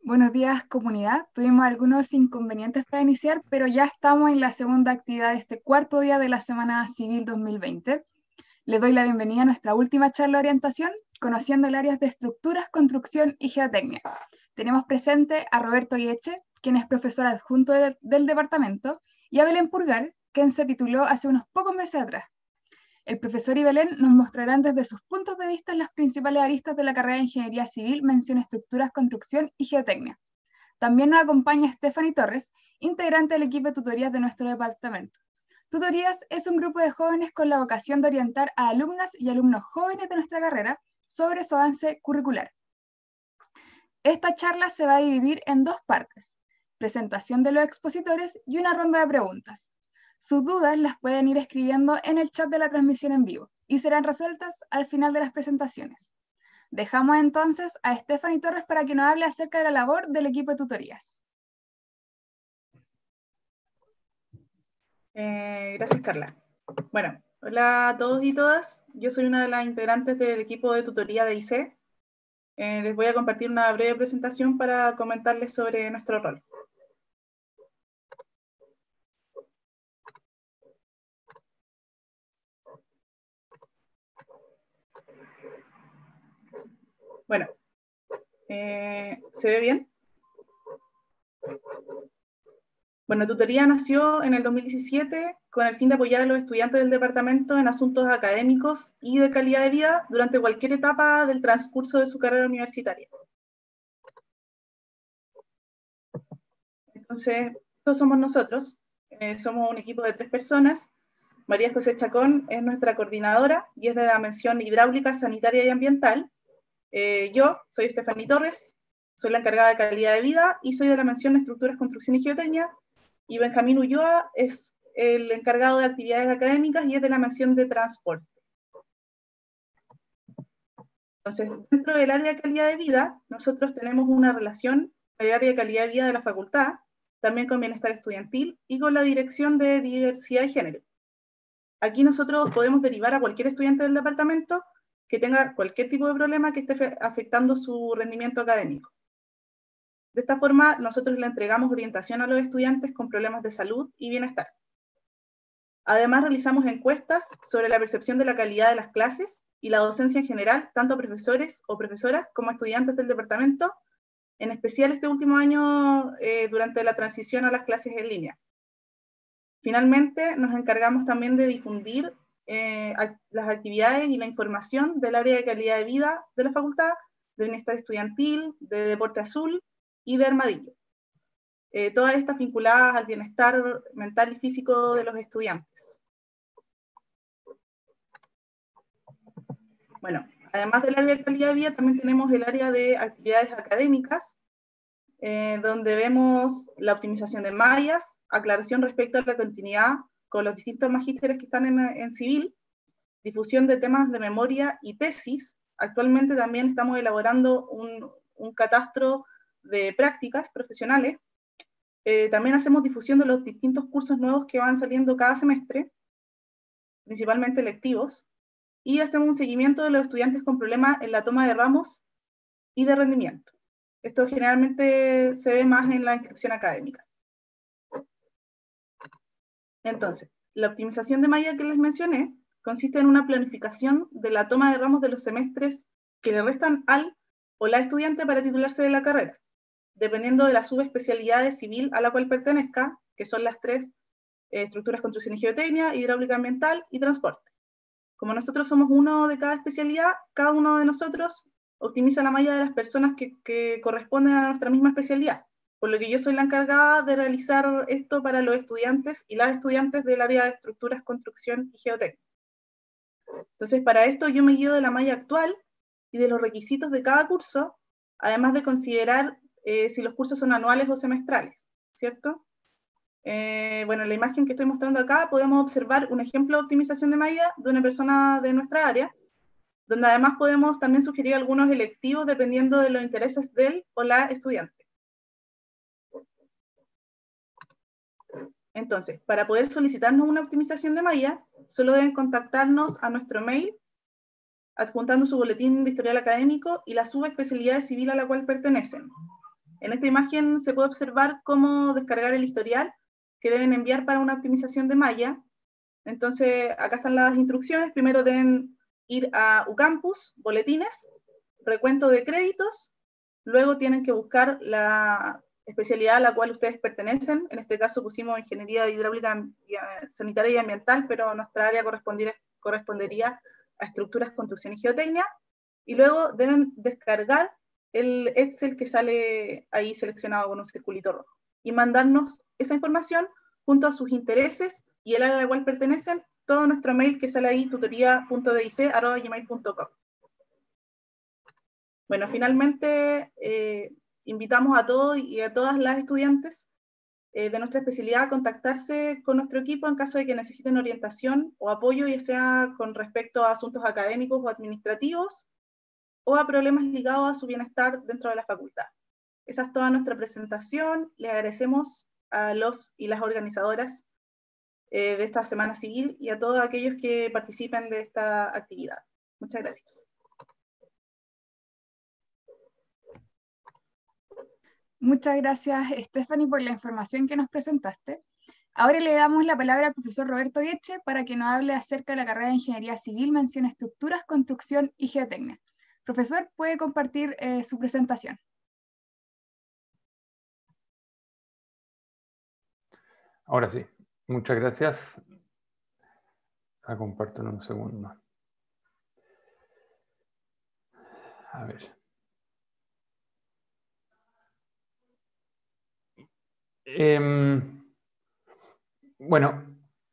Buenos días, comunidad. Tuvimos algunos inconvenientes para iniciar, pero ya estamos en la segunda actividad de este cuarto día de la Semana Civil 2020. Les doy la bienvenida a nuestra última charla de orientación, conociendo el área de estructuras, construcción y geotecnia. Tenemos presente a Roberto Yeche, quien es profesor adjunto del departamento, y a Belén Purgar, quien se tituló hace unos pocos meses atrás. El profesor y Belén nos mostrarán desde sus puntos de vista las principales aristas de la carrera de Ingeniería Civil, mención estructuras, construcción y geotecnia. También nos acompaña Stephanie Torres, integrante del equipo de tutorías de nuestro departamento. Tutorías es un grupo de jóvenes con la vocación de orientar a alumnas y alumnos jóvenes de nuestra carrera sobre su avance curricular. Esta charla se va a dividir en dos partes: presentación de los expositores y una ronda de preguntas. Sus dudas las pueden ir escribiendo en el chat de la transmisión en vivo y serán resueltas al final de las presentaciones. Dejamos entonces a Stephanie Torres para que nos hable acerca de la labor del equipo de tutorías. Gracias, Carla. Bueno, hola a todos y todas. Yo soy una de las integrantes del equipo de tutoría de IC. Les voy a compartir una breve presentación para comentarles sobre nuestro rol. Bueno, ¿se ve bien? Bueno, Tutoría nació en el 2017 con el fin de apoyar a los estudiantes del departamento en asuntos académicos y de calidad de vida durante cualquier etapa del transcurso de su carrera universitaria. Entonces, estos somos nosotros. Somos un equipo de 3 personas. María José Chacón es nuestra coordinadora y es de la mención hidráulica, sanitaria y ambiental. Yo soy Stephanie Torres, soy la encargada de calidad de vida y soy de la mención estructuras, construcción y geotecnia. Y Benjamín Ulloa es el encargado de actividades académicas y es de la mención de transporte. Entonces, dentro del área de calidad de vida, nosotros tenemos una relación con el área de calidad de vida de la facultad, también con bienestar estudiantil y con la dirección de diversidad de género. Aquí nosotros podemos derivar a cualquier estudiante del departamento que tenga cualquier tipo de problema que esté afectando su rendimiento académico. De esta forma, nosotros le entregamos orientación a los estudiantes con problemas de salud y bienestar. Además, realizamos encuestas sobre la percepción de la calidad de las clases y la docencia en general, tanto a profesores o profesoras como a estudiantes del departamento, en especial este último año durante la transición a las clases en línea. Finalmente, nos encargamos también de difundir las actividades y la información del área de calidad de vida de la facultad, de bienestar estudiantil, de deporte azul y de armadillo. Todas estas vinculadas al bienestar mental y físico de los estudiantes. Bueno, además del área de calidad de vida, también tenemos el área de actividades académicas, donde vemos la optimización de mallas, aclaración respecto a la continuidad con los distintos magísteres que están en civil, difusión de temas de memoria y tesis. Actualmente también estamos elaborando un catastro de prácticas profesionales. También hacemos difusión de los distintos cursos nuevos que van saliendo cada semestre, principalmente electivos, y hacemos un seguimiento de los estudiantes con problemas en la toma de ramos y de rendimiento. Esto generalmente se ve más en la inscripción académica. Entonces, la optimización de malla que les mencioné consiste en una planificación de la toma de ramos de los semestres que le restan al o la estudiante para titularse de la carrera, dependiendo de la subespecialidad de civil a la cual pertenezca, que son las 3, estructuras, construcción y geotecnia, hidráulica ambiental y transporte. Como nosotros somos uno de cada especialidad, cada uno de nosotros optimiza la malla de las personas que corresponden a nuestra misma especialidad, por lo que yo soy la encargada de realizar esto para los estudiantes y las estudiantes del área de estructuras, construcción y geotecnia. Entonces, para esto yo me guío de la malla actual y de los requisitos de cada curso, además de considerar si los cursos son anuales o semestrales, ¿cierto? Bueno, en la imagen que estoy mostrando acá podemos observar un ejemplo de optimización de malla de una persona de nuestra área, donde además podemos también sugerir algunos electivos dependiendo de los intereses del o la estudiante. Entonces, para poder solicitarnos una optimización de malla, solo deben contactarnos a nuestro mail, adjuntando su boletín de historial académico y la subespecialidad civil a la cual pertenecen. En esta imagen se puede observar cómo descargar el historial que deben enviar para una optimización de malla. Entonces, acá están las instrucciones. Primero deben ir a UCampus, boletines, recuento de créditos. Luego tienen que buscar la especialidad a la cual ustedes pertenecen. En este caso pusimos Ingeniería Hidráulica, Sanitaria y Ambiental, pero nuestra área correspondería a Estructuras, Construcción y Geotecnia. Y luego deben descargar el Excel que sale ahí seleccionado con un circulito rojo y mandarnos esa información junto a sus intereses y el área a la cual pertenecen, todo nuestro mail que sale ahí, tutoría.dic@gmail.com. Bueno, finalmente invitamos a todos y a todas las estudiantes de nuestra especialidad a contactarse con nuestro equipo en caso de que necesiten orientación o apoyo, ya sea con respecto a asuntos académicos o administrativos, o a problemas ligados a su bienestar dentro de la facultad. Esa es toda nuestra presentación. Le agradecemos a los y las organizadoras de esta Semana Civil y a todos aquellos que participen de esta actividad. Muchas gracias. Muchas gracias, Stephanie, por la información que nos presentaste. Ahora le damos la palabra al profesor Roberto Gueche para que nos hable acerca de la carrera de Ingeniería Civil, mención Estructuras, Construcción y Geotecnia. Profesor, ¿puede compartir su presentación? Ahora sí, muchas gracias. La comparto en un segundo. A ver. Bueno,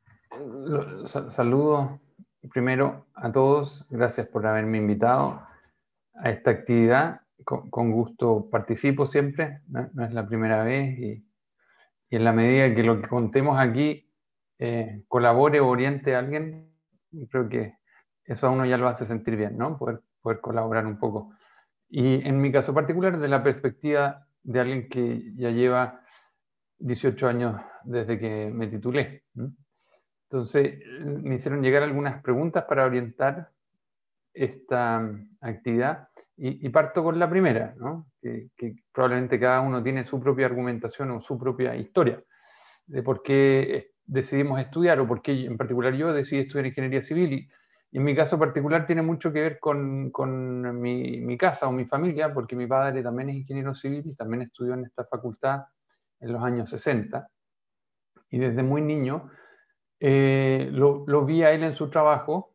saludo primero a todos. Gracias por haberme invitado a esta actividad. Con gusto participo siempre, no es la primera vez, y en la medida que lo que contemos aquí colabore o oriente a alguien, creo que eso a uno ya lo hace sentir bien, ¿no? Poder colaborar un poco. Y en mi caso particular, desde la perspectiva de alguien que ya lleva 18 años desde que me titulé. Entonces, me hicieron llegar algunas preguntas para orientar esta actividad y parto con la primera, ¿no? que probablemente cada uno tiene su propia argumentación o su propia historia de por qué decidimos estudiar o por qué en particular yo decidí estudiar Ingeniería Civil y en mi caso particular tiene mucho que ver con mi casa o mi familia, porque mi padre también es ingeniero civil y también estudió en esta facultad en los años 60 y desde muy niño lo vi a él en su trabajo.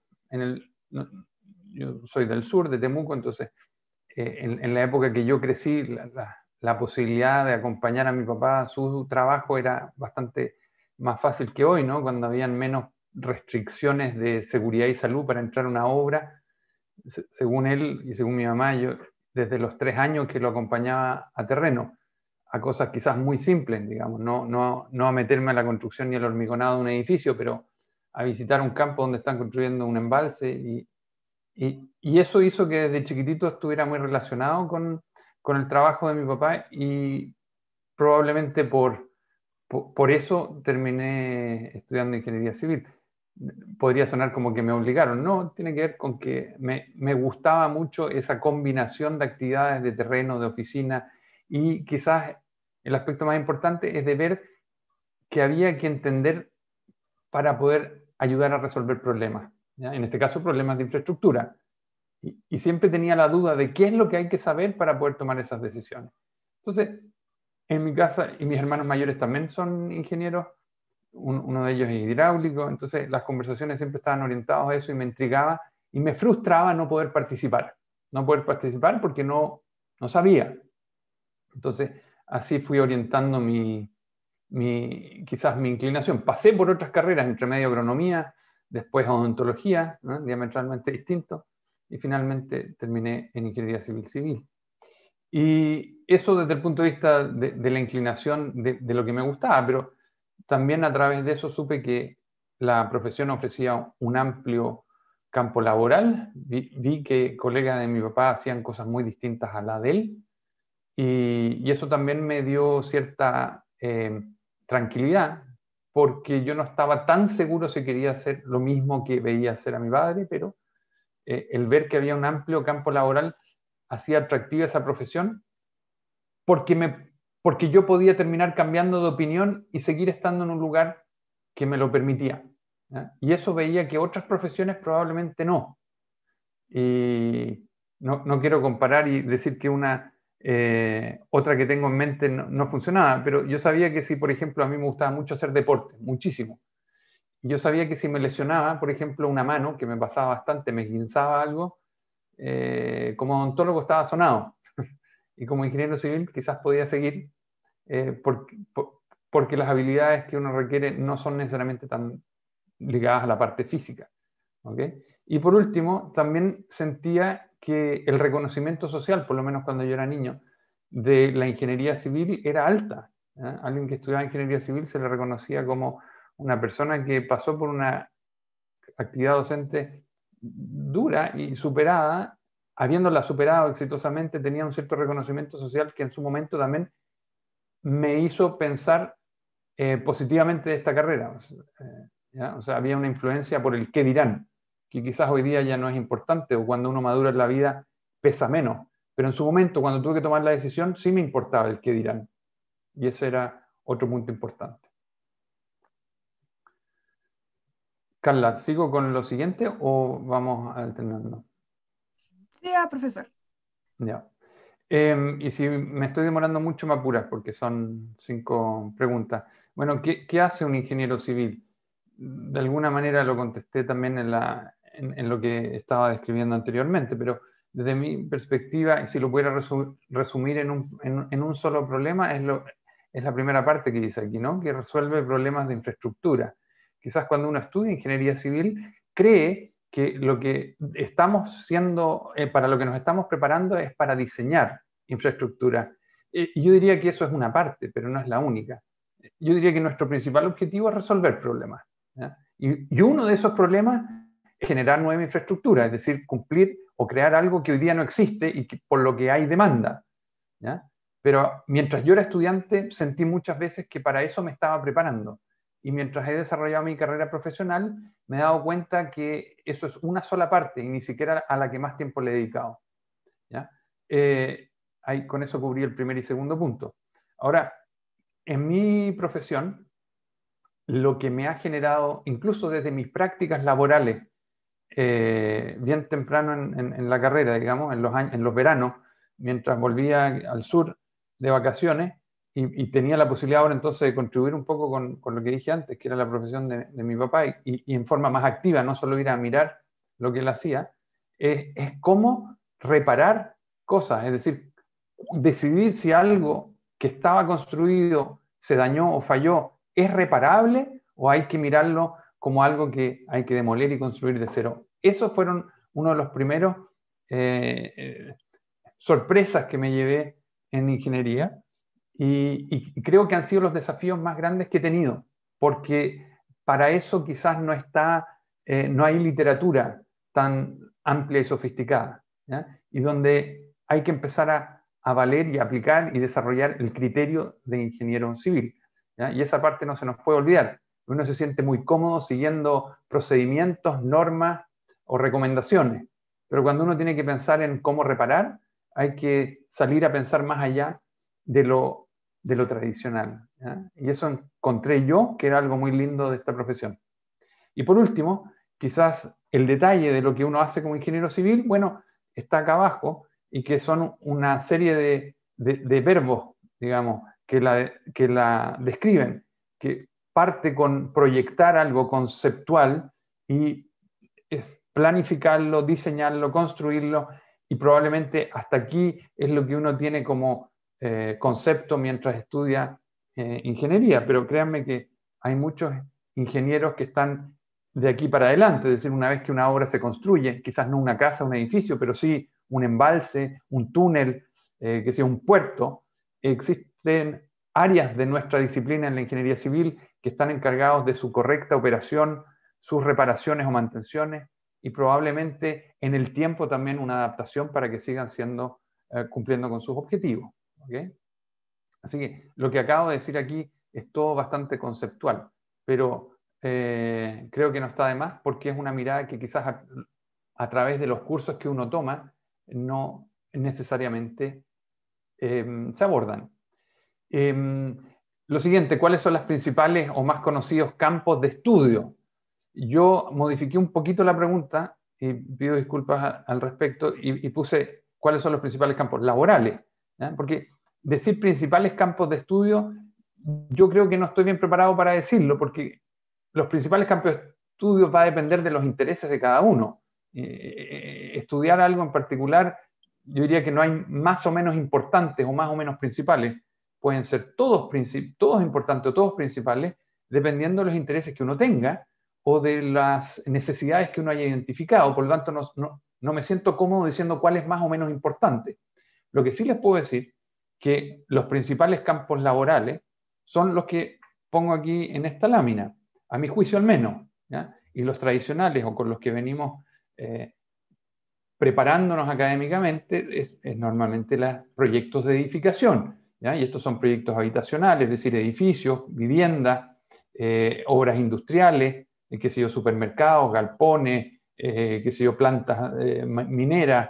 Yo soy del sur, de Temuco, entonces en la época que yo crecí, la posibilidad de acompañar a mi papá a su trabajo era bastante más fácil que hoy, ¿no? Cuando habían menos restricciones de seguridad y salud para entrar a una obra. Según él y según mi mamá, yo desde los 3 años que lo acompañaba a terreno, a cosas quizás muy simples, digamos, no a meterme a la construcción ni al hormigonado de un edificio, pero a visitar un campo donde están construyendo un embalse y eso hizo que desde chiquitito estuviera muy relacionado con el trabajo de mi papá y probablemente por eso terminé estudiando Ingeniería Civil. Podría sonar como que me obligaron, no, tiene que ver con que me gustaba mucho esa combinación de actividades de terreno, de oficina y quizás el aspecto más importante es de ver que había que entender para poder ayudar a resolver problemas, ¿ya? En este caso problemas de infraestructura. Y siempre tenía la duda de qué es lo que hay que saber para poder tomar esas decisiones. Entonces, en mi casa, y mis hermanos mayores también son ingenieros, uno de ellos es hidráulico, entonces las conversaciones siempre estaban orientadas a eso y me intrigaba y me frustraba no poder participar. No poder participar porque no sabía. Entonces, así fui orientando quizás mi inclinación. Pasé por otras carreras, entre medio agronomía, después odontología, ¿no? Diametralmente distinto, y finalmente terminé en Ingeniería Civil. Y eso desde el punto de vista de la inclinación de lo que me gustaba, pero también a través de eso supe que la profesión ofrecía un amplio campo laboral. Vi que colegas de mi papá hacían cosas muy distintas a la de él, y eso también me dio cierta tranquilidad, porque yo no estaba tan seguro si quería hacer lo mismo que veía hacer a mi padre, pero el ver que había un amplio campo laboral hacía atractiva esa profesión porque yo podía terminar cambiando de opinión y seguir estando en un lugar que me lo permitía, ¿ya? Y eso veía que otras profesiones probablemente no. Y no quiero comparar y decir que otra que tengo en mente no funcionaba, pero yo sabía que si, por ejemplo, a mí me gustaba mucho hacer deporte, muchísimo. Y yo sabía que si me lesionaba, por ejemplo, una mano, que me pasaba bastante, me guinzaba algo, como odontólogo estaba sonado. Y como ingeniero civil quizás podía seguir, porque las habilidades que uno requiere no son necesariamente tan ligadas a la parte física. ¿Okay? Y por último, también sentía que el reconocimiento social, por lo menos cuando yo era niño, de la ingeniería civil era alta. ¿Eh? Alguien que estudiaba ingeniería civil se le reconocía como una persona que pasó por una actividad docente dura y superada, habiéndola superado exitosamente, tenía un cierto reconocimiento social que en su momento también me hizo pensar positivamente de esta carrera. ¿Ya? O sea, había una influencia por el qué dirán, que quizás hoy día ya no es importante, o cuando uno madura en la vida pesa menos. Pero en su momento, cuando tuve que tomar la decisión, sí me importaba el qué dirán. Y ese era otro punto importante. Carla, ¿sigo con lo siguiente o vamos alternando? Sí, profesor. Ya. Y si me estoy demorando mucho, me apuras porque son 5 preguntas. Bueno, ¿qué hace un ingeniero civil? De alguna manera lo contesté también en lo que estaba describiendo anteriormente, pero desde mi perspectiva, si lo pudiera resumir en un solo problema, es la primera parte que dice aquí, ¿no? Que resuelve problemas de infraestructura. Quizás cuando uno estudia ingeniería civil, cree que lo que estamos para lo que nos estamos preparando es para diseñar infraestructura. Y yo diría que eso es una parte, pero no es la única. Yo diría que nuestro principal objetivo es resolver problemas, ¿ya? Y uno de esos problemas es generar nueva infraestructura, es decir, cumplir o crear algo que hoy día no existe y por lo que hay demanda, ¿ya? Pero mientras yo era estudiante, sentí muchas veces que para eso me estaba preparando. Y mientras he desarrollado mi carrera profesional, me he dado cuenta que eso es una sola parte y ni siquiera a la que más tiempo le he dedicado, ¿ya? Con eso cubrí el primer y segundo punto. Ahora, en mi profesión, lo que me ha generado, incluso desde mis prácticas laborales, bien temprano en la carrera, digamos, en los veranos, mientras volvía al sur de vacaciones y tenía la posibilidad ahora entonces de contribuir un poco con lo que dije antes, que era la profesión de mi papá, y en forma más activa, no solo ir a mirar lo que él hacía, es cómo reparar cosas, es decir, decidir si algo que estaba construido se dañó o falló es reparable o hay que mirarlo como algo que hay que demoler y construir de cero. Esos fueron uno de los primeros sorpresas que me llevé en ingeniería y creo que han sido los desafíos más grandes que he tenido, porque para eso quizás no hay literatura tan amplia y sofisticada, ¿ya? Y donde hay que empezar a valer y aplicar y desarrollar el criterio de ingeniero civil, ¿ya? Y esa parte no se nos puede olvidar. Uno se siente muy cómodo siguiendo procedimientos, normas o recomendaciones, pero cuando uno tiene que pensar en cómo reparar, hay que salir a pensar más allá de lo tradicional, ¿ya? Y eso encontré yo que era algo muy lindo de esta profesión. Y por último, quizás el detalle de lo que uno hace como ingeniero civil, bueno, está acá abajo, y que son una serie de verbos, digamos, que la describen, que parte con proyectar algo conceptual y planificarlo, diseñarlo, construirlo, y probablemente hasta aquí es lo que uno tiene como concepto mientras estudia ingeniería, pero créanme que hay muchos ingenieros que están de aquí para adelante, es decir, una vez que una obra se construye, quizás no una casa, un edificio, pero sí un embalse, un túnel, que sea un puerto, existen áreas de nuestra disciplina en la ingeniería civil que están encargados de su correcta operación, sus reparaciones o mantenciones, y probablemente en el tiempo también una adaptación para que sigan cumpliendo con sus objetivos, ¿okay? Así que lo que acabo de decir aquí es todo bastante conceptual, pero creo que no está de más porque es una mirada que quizás a través de los cursos que uno toma no necesariamente se abordan. Lo siguiente, ¿cuáles son los principales o más conocidos campos de estudio? Yo modifiqué un poquito la pregunta y pido disculpas al respecto y puse cuáles son los principales campos laborales, ¿ya? Porque decir principales campos de estudio, yo creo que no estoy bien preparado para decirlo, porque los principales campos de estudio va a depender de los intereses de cada uno. Estudiar algo en particular, yo diría que no hay más o menos importantes o más o menos principales. Pueden ser todos importantes o todos principales, dependiendo de los intereses que uno tenga o de las necesidades que uno haya identificado. Por lo tanto, no me siento cómodo diciendo cuál es más o menos importante. Lo que sí les puedo decir que los principales campos laborales son los que pongo aquí en esta lámina, a mi juicio al menos, ¿ya? Y los tradicionales o con los que venimos preparándonos académicamente es normalmente los proyectos de edificación, ¿ya? Y estos son proyectos habitacionales, es decir, edificios, viviendas, obras industriales, qué sé yo, supermercados, galpones, qué sé yo, plantas mineras,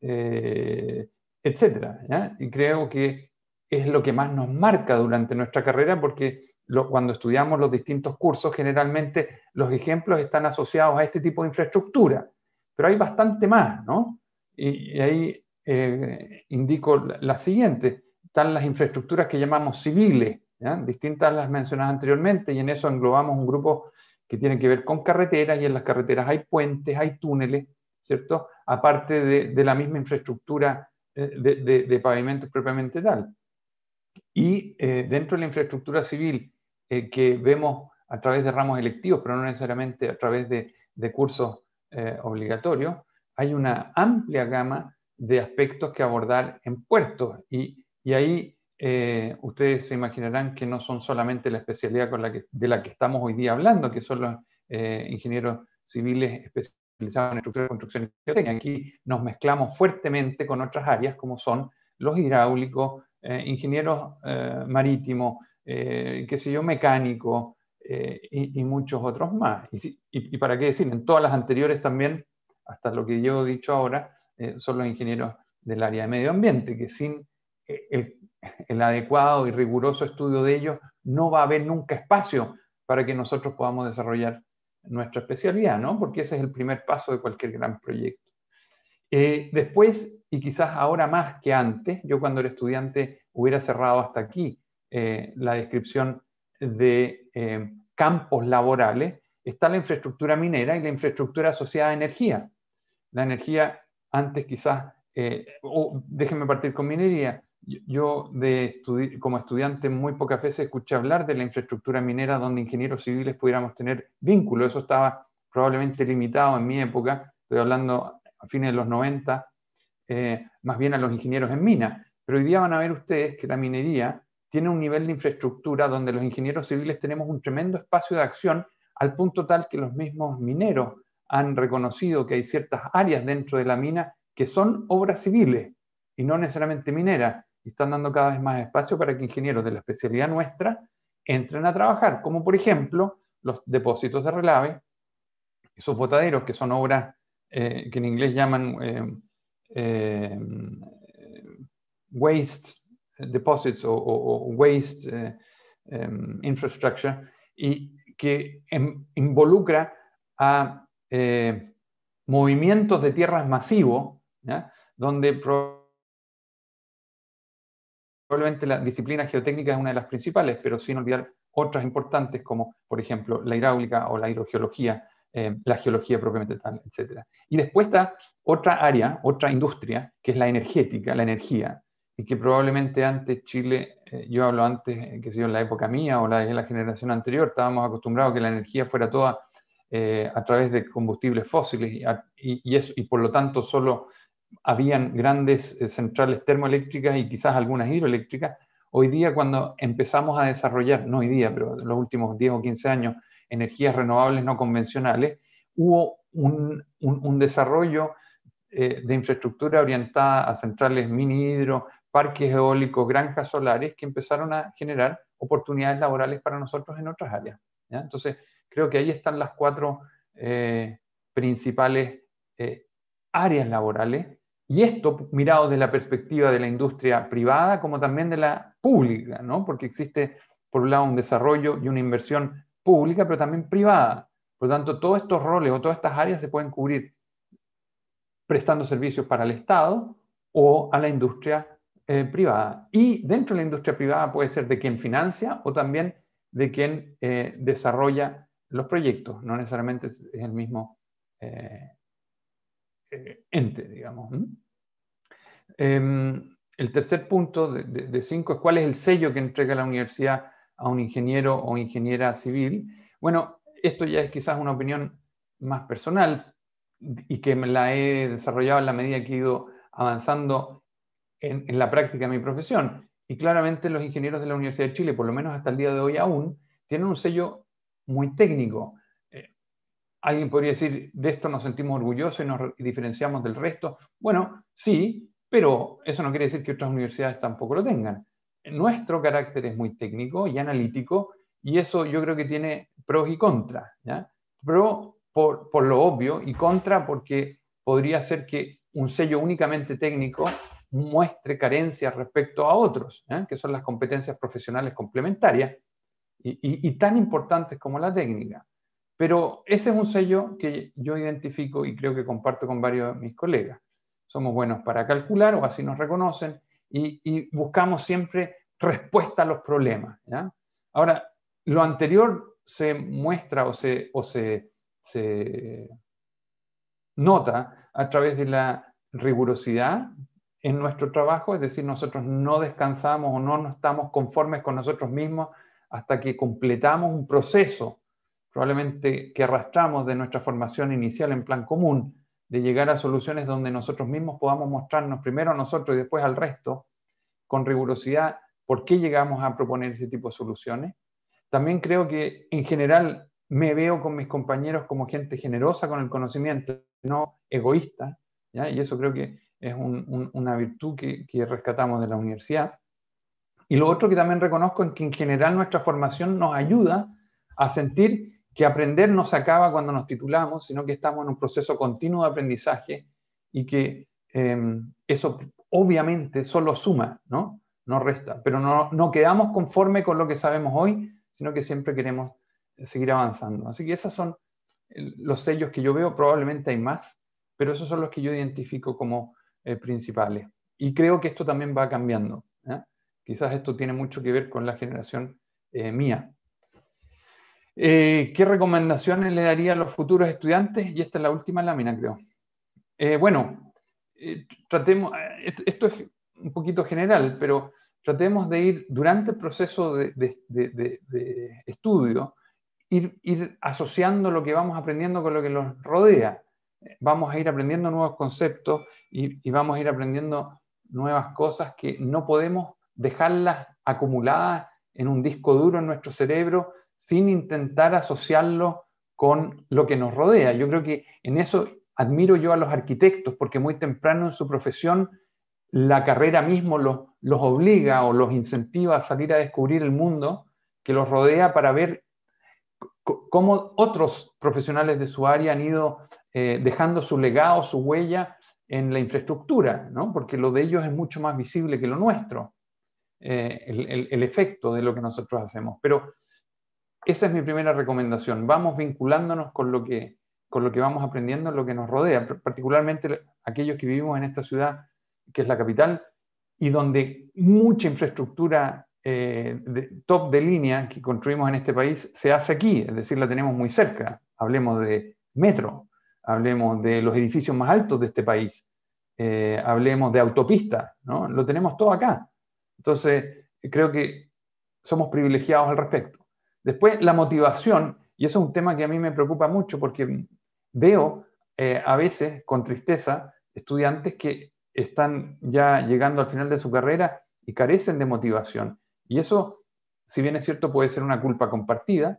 etcétera, ¿ya? Y creo que es lo que más nos marca durante nuestra carrera, porque cuando estudiamos los distintos cursos, generalmente los ejemplos están asociados a este tipo de infraestructura, pero hay bastante más, ¿no? Y ahí indico la siguiente. Están las infraestructuras que llamamos civiles, ¿ya? Distintas a las mencionadas anteriormente, y en eso englobamos un grupo que tiene que ver con carreteras, y en las carreteras hay puentes, hay túneles, ¿cierto? Aparte de la misma infraestructura de pavimentos propiamente tal. Y dentro de la infraestructura civil que vemos a través de ramos electivos, pero no necesariamente a través de cursos obligatorios, hay una amplia gama de aspectos que abordar en puertos. Y ahí ustedes se imaginarán que no son solamente la especialidad de la que estamos hoy día hablando, que son los ingenieros civiles especializados en estructura, construcción y geotecnia. Aquí nos mezclamos fuertemente con otras áreas como son los hidráulicos, ingenieros marítimos, qué sé yo, mecánicos y muchos otros más. Y para qué decir, en todas las anteriores también, hasta lo que yo he dicho ahora, son los ingenieros del área de medio ambiente, que sin el adecuado y riguroso estudio de ellos no va a haber nunca espacio para que nosotros podamos desarrollar nuestra especialidad, ¿no? Porque ese es el primer paso de cualquier gran proyecto. Después, y quizás ahora más que antes, yo cuando era estudiante hubiera cerrado hasta aquí la descripción de campos laborales, está la infraestructura minera y la infraestructura asociada a energía. La energía, antes quizás, déjenme partir con minería. Yo como estudiante muy pocas veces escuché hablar de la infraestructura minera donde ingenieros civiles pudiéramos tener vínculo. Eso estaba probablemente limitado en mi época, estoy hablando a fines de los 90, más bien a los ingenieros en mina. Pero hoy día van a ver ustedes que la minería tiene un nivel de infraestructura donde los ingenieros civiles tenemos un tremendo espacio de acción, al punto tal que los mismos mineros han reconocido que hay ciertas áreas dentro de la mina que son obras civiles y no necesariamente mineras, y están dando cada vez más espacio para que ingenieros de la especialidad nuestra entren a trabajar, como por ejemplo los depósitos de relave, esos botaderos que son obras que en inglés llaman waste deposits o waste infrastructure, y que involucra a movimientos de tierras masivos, ¿ya? Donde probablemente la disciplina geotécnica es una de las principales, pero sin olvidar otras importantes como, por ejemplo, la hidráulica o la hidrogeología, la geología propiamente tal, etc. Y después está otra área, otra industria, que es la energética, la energía, y que probablemente antes Chile, yo hablo antes, que sé yo, en la época mía o de la generación anterior, estábamos acostumbrados a que la energía fuera toda a través de combustibles fósiles y por lo tanto solo habían grandes centrales termoeléctricas y quizás algunas hidroeléctricas. Hoy día, cuando empezamos a desarrollar, no hoy día, pero en los últimos 10 o 15 años, energías renovables no convencionales, hubo un desarrollo de infraestructura orientada a centrales mini hidro, parques eólicos, granjas solares, que empezaron a generar oportunidades laborales para nosotros en otras áreas, ¿ya? Entonces, creo que ahí están las cuatro principales áreas laborales, Y esto mirado desde la perspectiva de la industria privada como también de la pública, ¿no? Porque existe, por un lado, un desarrollo y una inversión pública, pero también privada. Por lo tanto, todos estos roles o todas estas áreas se pueden cubrir prestando servicios para el Estado o a la industria privada. Y dentro de la industria privada puede ser de quien financia o también de quien desarrolla los proyectos. No necesariamente es el mismo ente, digamos. El tercer punto de 5 es cuál es el sello que entrega la universidad a un ingeniero o ingeniera civil. Bueno, esto ya es quizás una opinión más personal y que me la he desarrollado en la medida que he ido avanzando en la práctica de mi profesión. Y claramente los ingenieros de la Universidad de Chile, por lo menos hasta el día de hoy aún, tienen un sello muy técnico. Alguien podría decir, de esto nos sentimos orgullosos y nos diferenciamos del resto. Bueno, sí, pero eso no quiere decir que otras universidades tampoco lo tengan. Nuestro carácter es muy técnico y analítico, y eso yo creo que tiene pros y contras, ¿ya? Pro por lo obvio y contra porque podría ser que un sello únicamente técnico muestre carencias respecto a otros, ¿ya? Que son las competencias profesionales complementarias y tan importantes como la técnica. Pero ese es un sello que yo identifico y creo que comparto con varios de mis colegas. Somos buenos para calcular, o así nos reconocen, y buscamos siempre respuesta a los problemas, ¿ya? Ahora, lo anterior se muestra o se nota a través de la rigurosidad en nuestro trabajo, es decir, nosotros no descansamos o no estamos conformes con nosotros mismos hasta que completamos un proceso, probablemente que arrastramos de nuestra formación inicial en plan común, de llegar a soluciones donde nosotros mismos podamos mostrarnos primero a nosotros y después al resto, con rigurosidad, por qué llegamos a proponer ese tipo de soluciones. También creo que en general me veo con mis compañeros como gente generosa con el conocimiento, no egoísta, ¿ya? Y eso creo que es una virtud que rescatamos de la universidad. Y lo otro que también reconozco es que en general nuestra formación nos ayuda a sentir que aprender no se acaba cuando nos titulamos, sino que estamos en un proceso continuo de aprendizaje y que eso obviamente solo suma, ¿no? No resta, pero no quedamos conforme con lo que sabemos hoy, sino que siempre queremos seguir avanzando. Así que esos son los sellos que yo veo, probablemente hay más, pero esos son los que yo identifico como principales. Y creo que esto también va cambiando, ¿eh? Quizás esto tiene mucho que ver con la generación mía. ¿Qué recomendaciones le daría a los futuros estudiantes? Y esta es la última lámina, creo. Tratemos, esto es un poquito general, pero tratemos de ir durante el proceso de estudio, ir asociando lo que vamos aprendiendo con lo que nos rodea. Vamos a ir aprendiendo nuevos conceptos y vamos a ir aprendiendo nuevas cosas que no podemos dejarlas acumuladas en un disco duro en nuestro cerebro sin intentar asociarlo con lo que nos rodea. Yo creo que en eso admiro yo a los arquitectos, porque muy temprano en su profesión la carrera mismo los obliga o los incentiva a salir a descubrir el mundo que los rodea para ver cómo otros profesionales de su área han ido dejando su legado, su huella en la infraestructura, ¿no? Porque lo de ellos es mucho más visible que lo nuestro, el efecto de lo que nosotros hacemos. Pero esa es mi primera recomendación. Vamos vinculándonos con lo que vamos aprendiendo, lo que nos rodea, particularmente aquellos que vivimos en esta ciudad, que es la capital, y donde mucha infraestructura top de línea que construimos en este país se hace aquí, es decir, la tenemos muy cerca. Hablemos de metro, hablemos de los edificios más altos de este país, hablemos de autopistas, ¿no? Lo tenemos todo acá. Entonces, creo que somos privilegiados al respecto. Después, la motivación, y eso es un tema que a mí me preocupa mucho porque veo a veces con tristeza estudiantes que están ya llegando al final de su carrera y carecen de motivación. Y eso, si bien es cierto, puede ser una culpa compartida,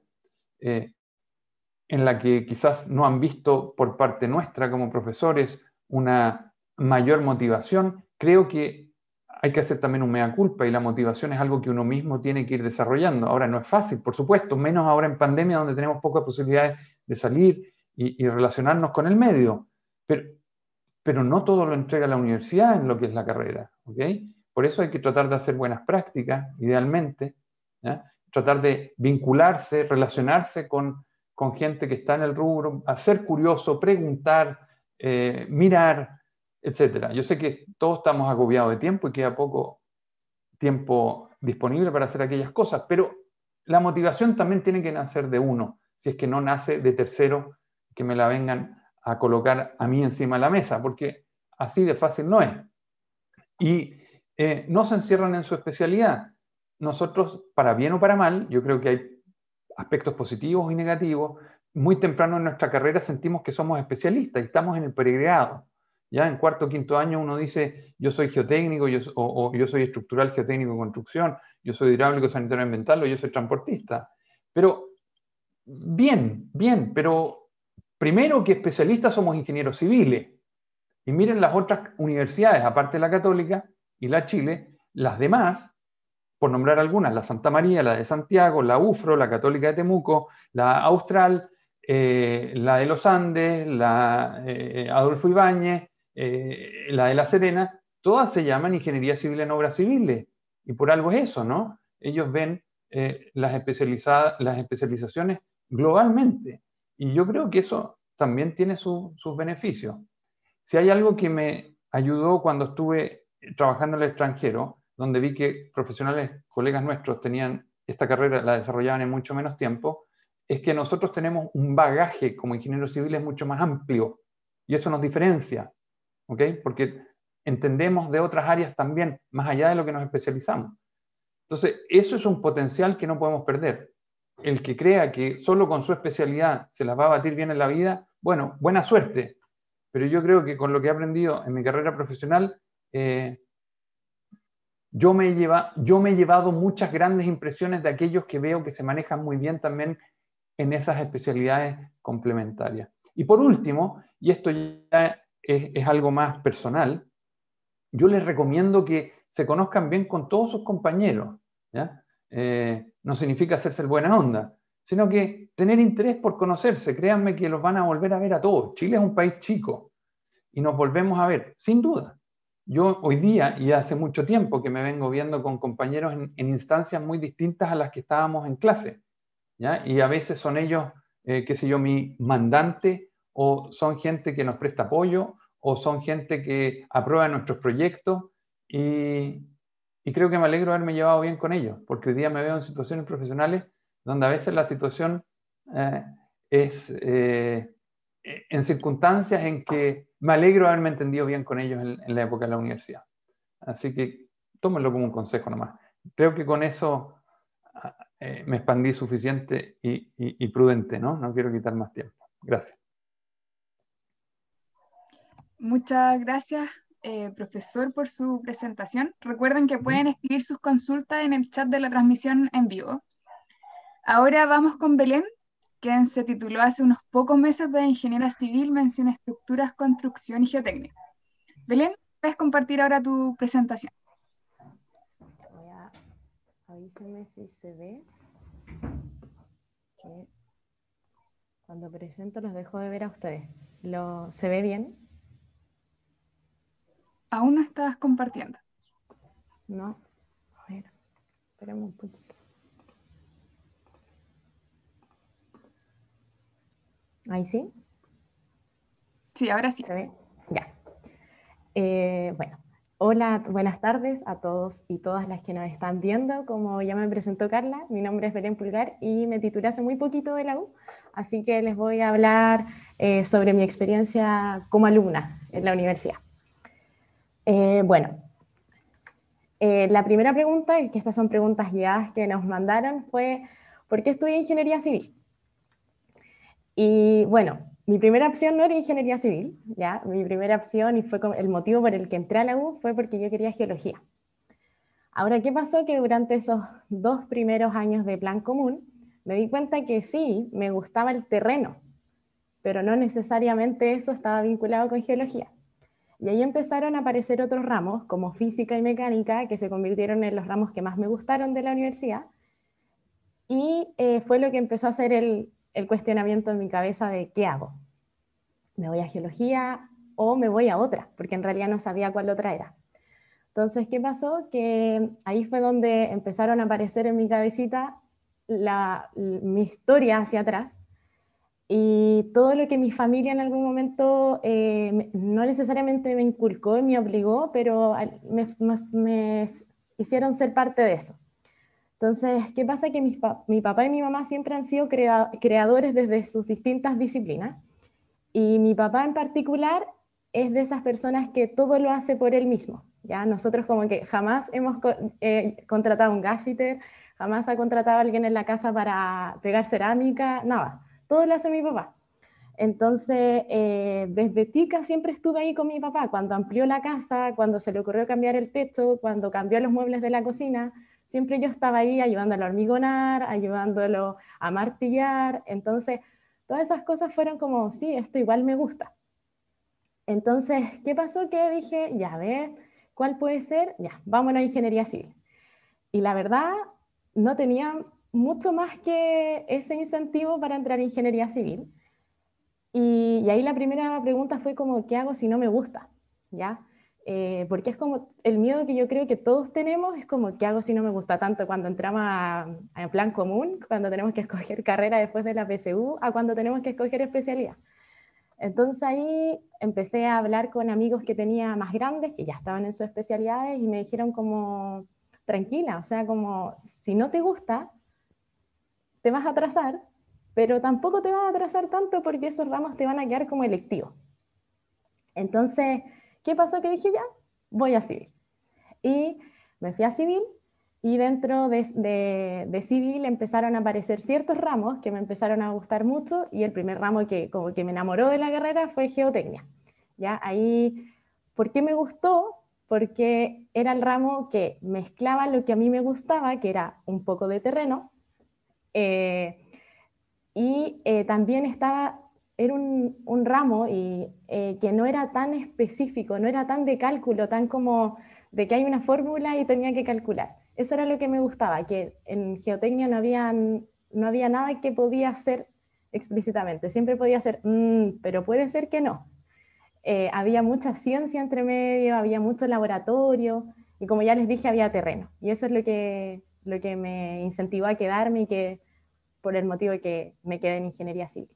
en la que quizás no han visto por parte nuestra como profesores una mayor motivación. Creo que hay que hacer también un mea culpa y la motivación es algo que uno mismo tiene que ir desarrollando. Ahora no es fácil, por supuesto, menos ahora en pandemia donde tenemos pocas posibilidades de salir y relacionarnos con el medio. Pero pero no todo lo entrega la universidad en lo que es la carrera, ¿ok? Por eso hay que tratar de hacer buenas prácticas, idealmente, ¿ya? Tratar de vincularse, relacionarse con gente que está en el rubro, ser curioso, preguntar, mirar, etc. Yo sé que todos estamos agobiados de tiempo y queda poco tiempo disponible para hacer aquellas cosas, pero la motivación también tiene que nacer de uno, si es que no nace de tercero que me la vengan a colocar a mí encima de la mesa, porque así de fácil no es. Y no se encierran en su especialidad. Nosotros, para bien o para mal, yo creo que hay aspectos positivos y negativos. Muy temprano en nuestra carrera sentimos que somos especialistas y estamos en el pregrado. Ya en cuarto o quinto año uno dice, yo soy geotécnico, o yo soy estructural geotécnico de construcción, yo soy hidráulico sanitario ambiental, o yo soy transportista. Pero bien, pero primero que especialistas somos ingenieros civiles. Y miren las otras universidades, aparte de la Católica y la Chile, las demás, por nombrar algunas, la Santa María, la de Santiago, la UFRO, la Católica de Temuco, la Austral, la de los Andes, la Adolfo Ibáñez, la de La Serena, todas se llaman Ingeniería Civil en Obras Civiles. Y por algo es eso, ¿no? Ellos ven las especializaciones globalmente. Y yo creo que eso también tiene sus beneficios. Si hay algo que me ayudó cuando estuve trabajando en el extranjero, donde vi que profesionales, colegas nuestros, tenían esta carrera, la desarrollaban en mucho menos tiempo, es que nosotros tenemos un bagaje como ingenieros civiles mucho más amplio y eso nos diferencia, ¿ok? Porque entendemos de otras áreas también, más allá de lo que nos especializamos. Entonces, eso es un potencial que no podemos perder. El que crea que solo con su especialidad se las va a batir bien en la vida, bueno, buena suerte. Pero yo creo que con lo que he aprendido en mi carrera profesional, yo me he llevado muchas grandes impresiones de aquellos que veo que se manejan muy bien también en esas especialidades complementarias. Y por último, y esto ya es algo más personal, yo les recomiendo que se conozcan bien con todos sus compañeros, ¿ya? No significa hacerse el buena onda, sino que tener interés por conocerse. Créanme que los van a volver a ver a todos. Chile es un país chico y nos volvemos a ver, sin duda. Yo hoy día, y hace mucho tiempo que me vengo viendo con compañeros en instancias muy distintas a las que estábamos en clase, ¿ya? Y a veces son ellos, qué sé yo, mi mandante, o son gente que nos presta apoyo, o son gente que aprueba nuestros proyectos, y creo que me alegro de haberme llevado bien con ellos, porque hoy día me veo en situaciones profesionales donde a veces la situación es en circunstancias en que me alegro de haberme entendido bien con ellos en la época de la universidad. Así que tómenlo como un consejo nomás. Creo que con eso me expandí suficiente y prudente, ¿no? No quiero quitar más tiempo. Gracias. Muchas gracias, profesor, por su presentación. Recuerden que pueden escribir sus consultas en el chat de la transmisión en vivo. Ahora vamos con Belén, quien se tituló hace unos pocos meses de Ingeniera Civil, mención estructuras, construcción y geotécnica. Belén, puedes compartir ahora tu presentación. Avísenme si se ve. Cuando presento los dejo de ver a ustedes. ¿Se ve bien? Aún no estás compartiendo. No. A ver, esperemos un poquito. ¿Ahí sí? Sí, ahora sí. ¿Se ve? Ya. Bueno, hola, buenas tardes a todos y todas las que nos están viendo. Como ya me presentó Carla, mi nombre es Belén Pulgar y me titulé hace muy poquito de la U, así que les voy a hablar sobre mi experiencia como alumna en la universidad. La primera pregunta, que estas son preguntas guiadas que nos mandaron, fue ¿por qué estudié ingeniería civil? Y bueno, mi primera opción no era ingeniería civil, ¿ya? Mi primera opción, y fue el motivo por el que entré a la U, fue porque yo quería geología. Ahora, ¿qué pasó? Que durante esos 2 primeros años de plan común, me di cuenta que sí, me gustaba el terreno, pero no necesariamente eso estaba vinculado con geología. Y ahí empezaron a aparecer otros ramos, como física y mecánica, que se convirtieron en los ramos que más me gustaron de la universidad. Y fue lo que empezó a hacer el cuestionamiento en mi cabeza de ¿qué hago? ¿Me voy a geología? o me voy a otra, porque en realidad no sabía cuál otra era. Entonces, ¿qué pasó? Que ahí fue donde empezaron a aparecer en mi cabecita mi historia hacia atrás y todo lo que mi familia en algún momento no necesariamente me inculcó y me obligó, pero me hicieron ser parte de eso. Entonces, ¿qué pasa? Que mi papá y mi mamá siempre han sido creadores desde sus distintas disciplinas. Y mi papá en particular es de esas personas que todo lo hace por él mismo. ¿Ya? Nosotros como que jamás hemos contratado un gaffiter, jamás ha contratado a alguien en la casa para pegar cerámica, nada. Todo lo hace mi papá. Entonces, desde tica siempre estuve ahí con mi papá, cuando amplió la casa, cuando se le ocurrió cambiar el techo, cuando cambió los muebles de la cocina, siempre yo estaba ahí ayudándolo a hormigonar, ayudándolo a martillar. Entonces, todas esas cosas fueron como, sí, esto igual me gusta. Entonces, ¿qué pasó? Que dije, ya, a ver, ¿cuál puede ser? Ya, vámonos a ingeniería civil. Y la verdad, no tenía mucho más que ese incentivo para entrar en ingeniería civil. Y ahí la primera pregunta fue como, ¿qué hago si no me gusta? ¿Ya? Porque es como el miedo que yo creo que todos tenemos, es como, ¿qué hago si no me gusta? Tanto cuando entramos a plan común, cuando tenemos que escoger carrera después de la PSU, a cuando tenemos que escoger especialidad. Entonces ahí empecé a hablar con amigos que tenía más grandes, que ya estaban en sus especialidades, y me dijeron como, tranquila, o sea, como, si no te gusta, te vas a atrasar, pero tampoco te vas a atrasar tanto porque esos ramos te van a quedar como electivos. Entonces, ¿qué pasó? Que dije, ya, voy a civil. Y me fui a civil, y dentro de civil empezaron a aparecer ciertos ramos que me empezaron a gustar mucho, y el primer ramo que como que me enamoró de la carrera fue geotecnia. ¿Ya? Ahí, ¿por qué me gustó? Porque era el ramo que mezclaba lo que a mí me gustaba, que era un poco de terreno, y también era un ramo que no era tan específico, no era tan de cálculo, tan como de que hay una fórmula y tenía que calcular. Eso era lo que me gustaba, que en geotecnia no había nada que podía hacer explícitamente. Siempre podía ser, pero puede ser que no. Había mucha ciencia entre medio, había mucho laboratorio, y como ya les dije, había terreno. Y eso es lo que me incentivó a quedarme, y que por el motivo de que me quedé en ingeniería civil.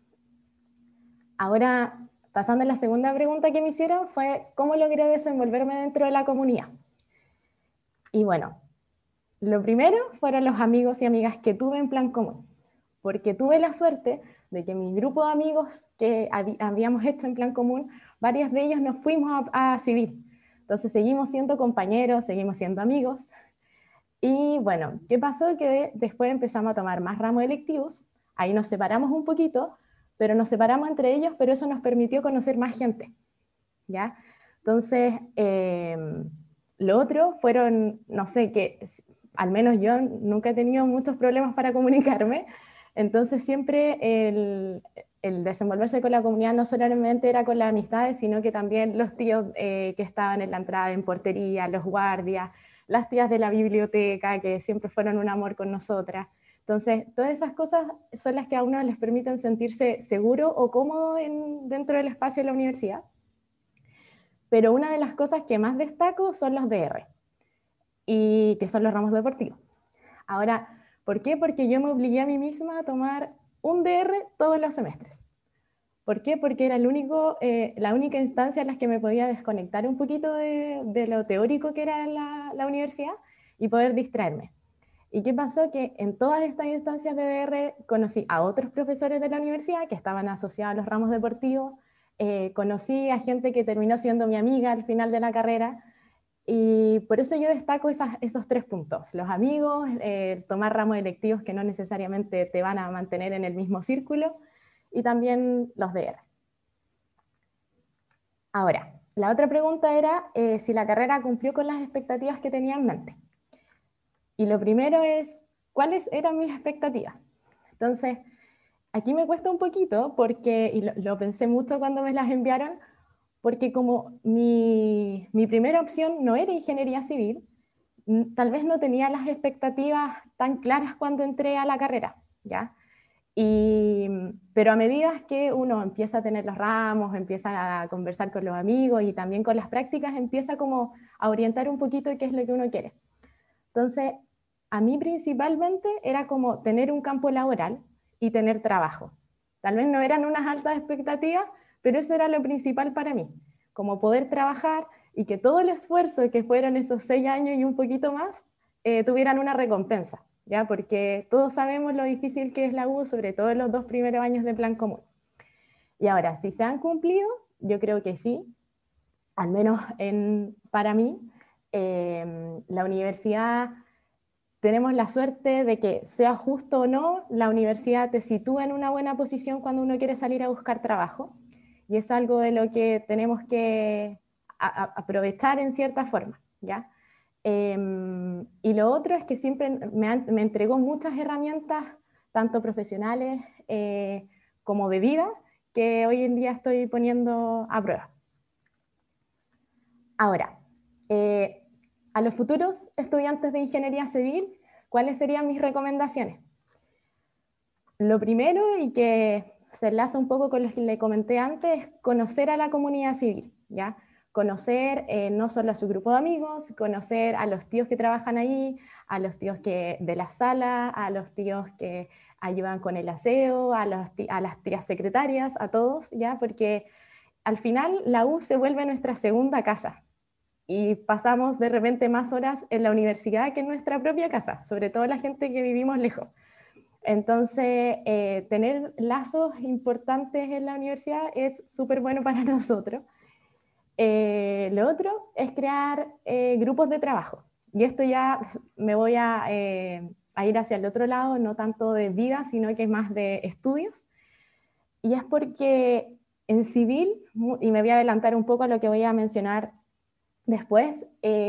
Ahora, pasando a la segunda pregunta que me hicieron, fue ¿cómo logré desenvolverme dentro de la comunidad? Y bueno, lo primero fueron los amigos y amigas que tuve en plan común, porque tuve la suerte de que mi grupo de amigos que habíamos hecho en plan común, varias de ellos nos fuimos a civil. Entonces seguimos siendo compañeros, seguimos siendo amigos. Y bueno, ¿qué pasó? Que después empezamos a tomar más ramos electivos, ahí nos separamos un poquito, pero nos separamos entre ellos, pero eso nos permitió conocer más gente, ¿ya? Entonces, lo otro fueron, no sé, que al menos yo nunca he tenido muchos problemas para comunicarme, entonces siempre el desenvolverse con la comunidad no solamente era con las amistades, sino que también los tíos que estaban en la entrada en portería, los guardias, las tías de la biblioteca, que siempre fueron un amor con nosotras. Entonces, todas esas cosas son las que a uno les permiten sentirse seguro o cómodo dentro del espacio de la universidad. Pero una de las cosas que más destaco son los DR, y que son los ramos deportivos. Ahora, ¿por qué? Porque yo me obligué a mí misma a tomar un DR todos los semestres. ¿Por qué? Porque era la única instancia en la que me podía desconectar un poquito de lo teórico que era la universidad y poder distraerme. ¿Y qué pasó? Que en todas estas instancias de DR conocí a otros profesores de la universidad que estaban asociados a los ramos deportivos, conocí a gente que terminó siendo mi amiga al final de la carrera, y por eso yo destaco esos 3 puntos: los amigos, tomar ramos electivos que no necesariamente te van a mantener en el mismo círculo, y también los DR. Ahora, la otra pregunta era si la carrera cumplió con las expectativas que tenía en mente. Y lo primero es, ¿cuáles eran mis expectativas? Entonces, aquí me cuesta un poquito, porque, y lo pensé mucho cuando me las enviaron, porque como mi primera opción no era ingeniería civil, tal vez no tenía las expectativas tan claras cuando entré a la carrera, ¿ya? Pero a medida que uno empieza a tener los ramos, empieza a conversar con los amigos y también con las prácticas, empieza como a orientar un poquito de qué es lo que uno quiere. Entonces, a mí principalmente era como tener un campo laboral y tener trabajo. Tal vez no eran unas altas expectativas, pero eso era lo principal para mí, como poder trabajar y que todo el esfuerzo que fueron esos 6 años y un poquito más, tuvieran una recompensa, ¿ya? Porque todos sabemos lo difícil que es la U, sobre todo en los 2 primeros años de plan común. Y ahora, si se han cumplido, yo creo que sí, al menos para mí, la universidad, tenemos la suerte de que, sea justo o no, la universidad te sitúa en una buena posición cuando uno quiere salir a buscar trabajo, y es algo de lo que tenemos que aprovechar en cierta forma, ¿ya? Y lo otro es que siempre me entregó muchas herramientas, tanto profesionales como de vida, que hoy en día estoy poniendo a prueba. Ahora, a los futuros estudiantes de ingeniería civil, ¿cuáles serían mis recomendaciones? Lo primero, y que se enlaza un poco con lo que le comenté antes, es conocer a la comunidad civil, ¿ya? Conocer no solo a su grupo de amigos, conocer a los tíos que trabajan ahí, a los tíos de la sala, a los tíos que ayudan con el aseo, a las tías secretarias, a todos, ¿ya? Porque al final la U se vuelve nuestra segunda casa y pasamos de repente más horas en la universidad que en nuestra propia casa, sobre todo la gente que vivimos lejos. Entonces, tener lazos importantes en la universidad es súper bueno para nosotros. Lo otro es crear grupos de trabajo. Y esto ya me voy a ir hacia el otro lado, no tanto de vida, sino que es más de estudios. Y es porque en civil, y me voy a adelantar un poco a lo que voy a mencionar después,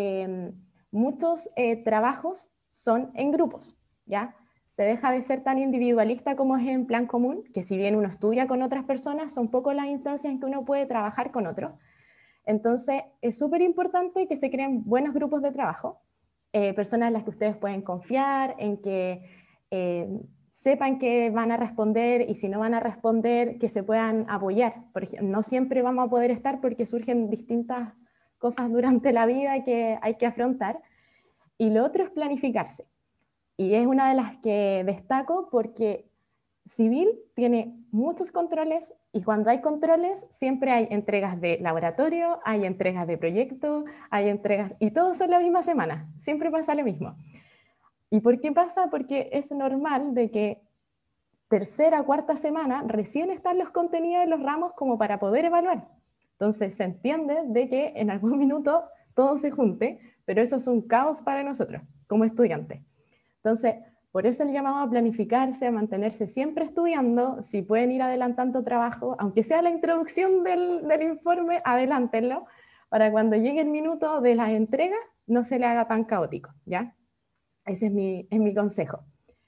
muchos trabajos son en grupos, ¿ya? Se deja de ser tan individualista como es en plan común, que si bien uno estudia con otras personas, son pocas las instancias en que uno puede trabajar con otros. Entonces, es súper importante que se creen buenos grupos de trabajo, personas en las que ustedes pueden confiar, en que sepan que van a responder, y si no van a responder, que se puedan apoyar. Por ejemplo, no siempre vamos a poder estar porque surgen distintas cosas durante la vida que hay que afrontar. Y lo otro es planificarse. Y es una de las que destaco porque civil tiene muchos controles, y cuando hay controles siempre hay entregas de laboratorio, hay entregas de proyecto, hay entregas, y todos son la misma semana, siempre pasa lo mismo. ¿Y por qué pasa? Porque es normal de que tercera, cuarta semana recién están los contenidos de los ramos como para poder evaluar. Entonces se entiende de que en algún minuto todo se junte, pero eso es un caos para nosotros como estudiantes. Entonces, por eso el llamado a planificarse, a mantenerse siempre estudiando. Si pueden ir adelantando trabajo, aunque sea la introducción del informe, adelántenlo, para cuando llegue el minuto de las entregas no se le haga tan caótico, ¿ya? Ese es mi consejo.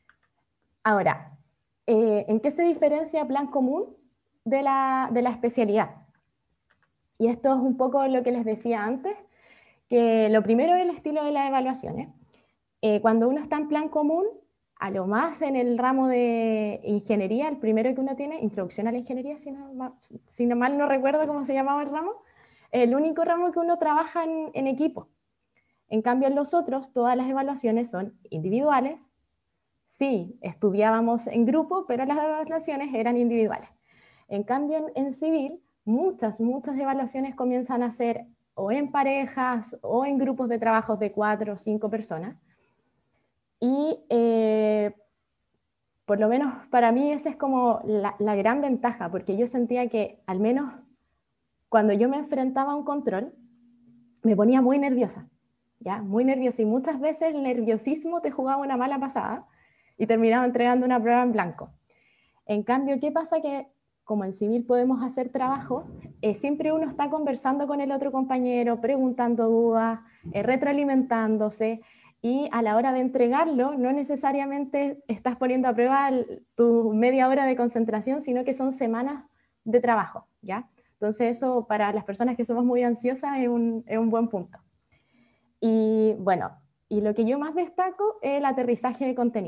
Ahora, ¿en qué se diferencia plan común de la especialidad? Y esto es un poco lo que les decía antes, que lo primero es el estilo de las evaluaciones. Cuando uno está en plan común, a lo más en el ramo de ingeniería, el primero que uno tiene, introducción a la ingeniería, si no mal no recuerdo cómo se llamaba el ramo, el único ramo que uno trabaja en equipo. En cambio, en los otros, todas las evaluaciones son individuales. Sí, estudiábamos en grupo, pero las evaluaciones eran individuales. En cambio, en civil, muchas evaluaciones comienzan a ser o en parejas o en grupos de trabajos de 4 o 5 personas. Y por lo menos para mí esa es como la gran ventaja, porque yo sentía que al menos cuando yo me enfrentaba a un control, me ponía muy nerviosa, ¿ya? Muy nerviosa, y muchas veces el nerviosismo te jugaba una mala pasada y terminaba entregando una prueba en blanco. En cambio, ¿qué pasa? Que como en civil podemos hacer trabajo, siempre uno está conversando con el otro compañero, preguntando dudas, retroalimentándose, y a la hora de entregarlo no necesariamente estás poniendo a prueba tu media hora de concentración, sino que son semanas de trabajo, ¿ya? Entonces eso para las personas que somos muy ansiosas es un buen punto. Y bueno, y lo que yo más destaco es el aterrizaje de contenido,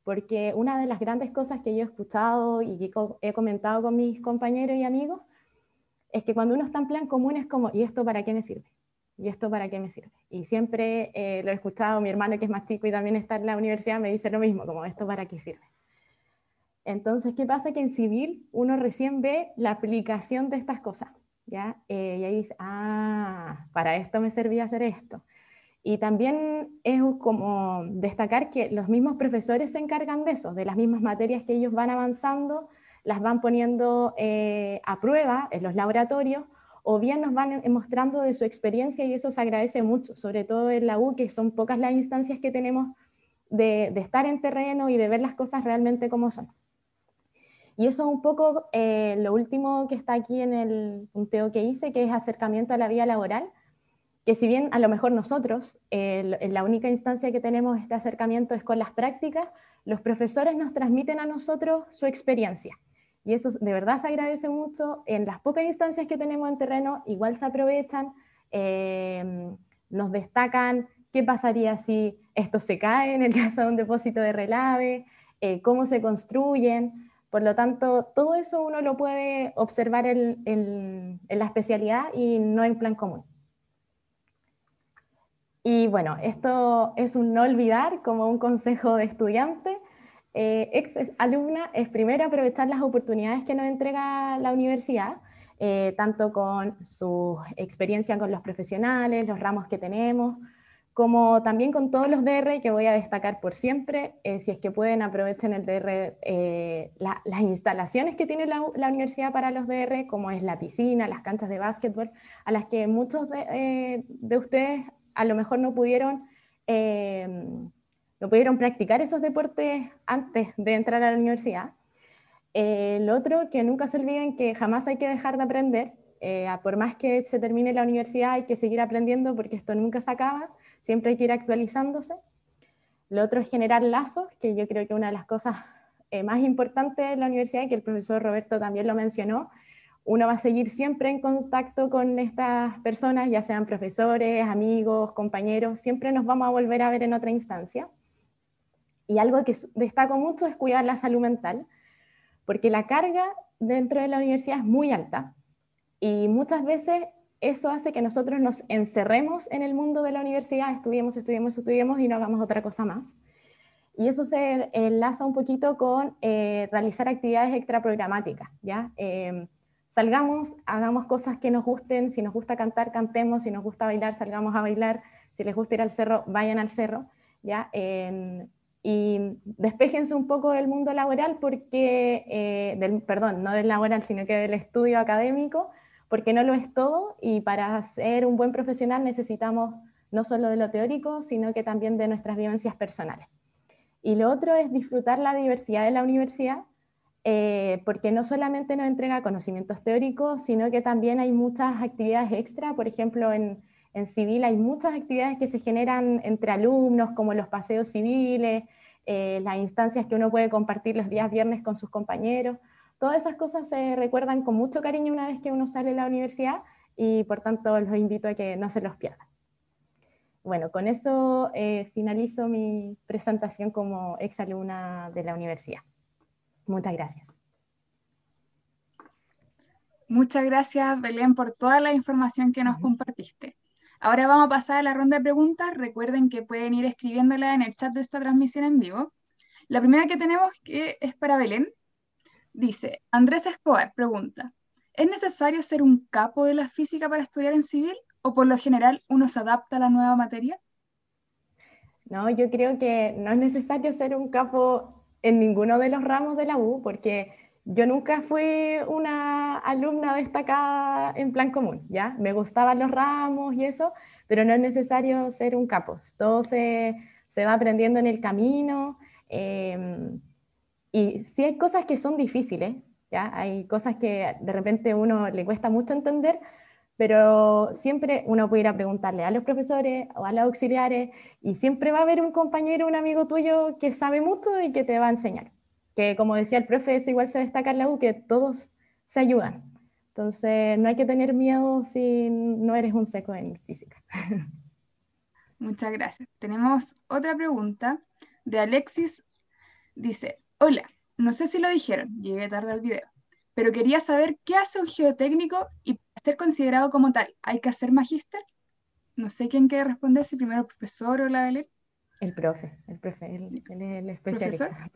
porque una de las grandes cosas que yo he escuchado y que he comentado con mis compañeros y amigos es que cuando uno está en plan común es como, ¿y esto para qué me sirve? ¿Y esto para qué me sirve? Y siempre lo he escuchado, mi hermano que es más chico y también está en la universidad me dice lo mismo, como, ¿esto para qué sirve? Entonces, ¿qué pasa? Que en civil uno recién ve la aplicación de estas cosas, ¿ya? Y ahí dice, para esto me servía hacer esto. Y también es como destacar que los mismos profesores se encargan de eso, de las mismas materias que ellos van avanzando, las van poniendo a prueba en los laboratorios, o bien nos van mostrando de su experiencia, y eso se agradece mucho, sobre todo en la U, que son pocas las instancias que tenemos de estar en terreno y de ver las cosas realmente como son. Y eso es un poco lo último que está aquí en el punteo que hice, que es acercamiento a la vida laboral, que si bien a lo mejor nosotros, en la única instancia que tenemos este acercamiento es con las prácticas, los profesores nos transmiten a nosotros su experiencia. Y eso de verdad se agradece mucho. En las pocas instancias que tenemos en terreno, igual se aprovechan, nos destacan qué pasaría si esto se cae en el caso de un depósito de relave, cómo se construyen. Por lo tanto, todo eso uno lo puede observar en la especialidad y no en plan común. Y bueno, esto es un no olvidar como un consejo de estudiante. Ex alumna es primero aprovechar las oportunidades que nos entrega la universidad, tanto con su experiencia con los profesionales, los ramos que tenemos, como también con todos los DR que voy a destacar por siempre. Si es que pueden, aprovechen el DR, las instalaciones que tiene la universidad para los DR, como es la piscina, las canchas de básquetbol, a las que muchos de ustedes a lo mejor no pudieron practicar esos deportes antes de entrar a la universidad. Lo otro, que nunca se olviden que jamás hay que dejar de aprender. Por más que se termine la universidad, hay que seguir aprendiendo porque esto nunca se acaba, siempre hay que ir actualizándose. Lo otro es generar lazos, que yo creo que una de las cosas más importantes de la universidad, y que el profesor Roberto también lo mencionó, uno va a seguir siempre en contacto con estas personas, ya sean profesores, amigos, compañeros, siempre nos vamos a volver a ver en otra instancia. Y algo que destaco mucho es cuidar la salud mental, porque la carga dentro de la universidad es muy alta, y muchas veces eso hace que nosotros nos encerremos en el mundo de la universidad, estudiemos y no hagamos otra cosa más. Y eso se enlaza un poquito con realizar actividades extraprogramáticas, ¿ya? Salgamos, hagamos cosas que nos gusten, si nos gusta cantar, cantemos, si nos gusta bailar, salgamos a bailar, si les gusta ir al cerro, vayan al cerro, ¿ya? Y despéjense un poco del mundo laboral, porque, perdón, no del laboral, sino que del estudio académico, porque no lo es todo, y para ser un buen profesional necesitamos no solo de lo teórico, sino que también de nuestras vivencias personales. Y lo otro es disfrutar la diversidad de la universidad, porque no solamente nos entrega conocimientos teóricos, sino que también hay muchas actividades extra. Por ejemplo, en civil hay muchas actividades que se generan entre alumnos, como los paseos civiles, las instancias que uno puede compartir los días viernes con sus compañeros. Todas esas cosas se recuerdan con mucho cariño una vez que uno sale de la universidad, y por tanto los invito a que no se los pierdan. Bueno, con eso finalizo mi presentación como exalumna de la universidad. Muchas gracias. Muchas gracias, Belén, por toda la información que nos compartiste. Ahora vamos a pasar a la ronda de preguntas. Recuerden que pueden ir escribiéndola en el chat de esta transmisión en vivo. La primera que tenemos, que es para Belén, dice, Andrés Escobar pregunta, ¿es necesario ser un capo de la física para estudiar en civil o por lo general uno se adapta a la nueva materia? No, yo creo que no es necesario ser un capo en ninguno de los ramos de la U, porque yo nunca fui una alumna destacada en plan común, ¿ya? Me gustaban los ramos y eso, pero no es necesario ser un capo. Todo se va aprendiendo en el camino, y sí hay cosas que son difíciles, ¿ya? Hay cosas que de repente a uno le cuesta mucho entender, pero siempre uno puede ir a preguntarle a los profesores o a los auxiliares, y siempre va a haber un compañero, un amigo tuyo que sabe mucho y que te va a enseñar. Que como decía el profe, eso igual se destaca en la U, que todos se ayudan. Entonces no hay que tener miedo si no eres un seco en física. Muchas gracias. Tenemos otra pregunta de Alexis Dice, hola, no sé si lo dijeron, llegué tarde al video, pero quería saber qué hace un geotécnico y para ser considerado como tal, ¿hay que hacer magíster? No sé quién quiere responder, si primero el profesor o la Belén. El profe, él es el ¿Profesor? especialista.